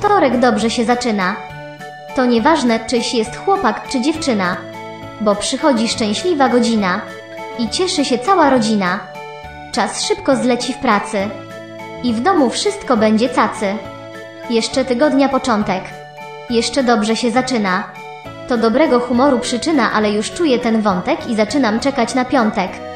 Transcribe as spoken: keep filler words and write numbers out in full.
Wtorek dobrze się zaczyna. To nieważne, czyś jest chłopak czy dziewczyna, bo przychodzi szczęśliwa godzina i cieszy się cała rodzina. Czas szybko zleci w pracy i w domu wszystko będzie cacy. Jeszcze tygodnia początek, jeszcze dobrze się zaczyna. To dobrego humoru przyczyna, ale już czuję ten wątek i zaczynam czekać na piątek.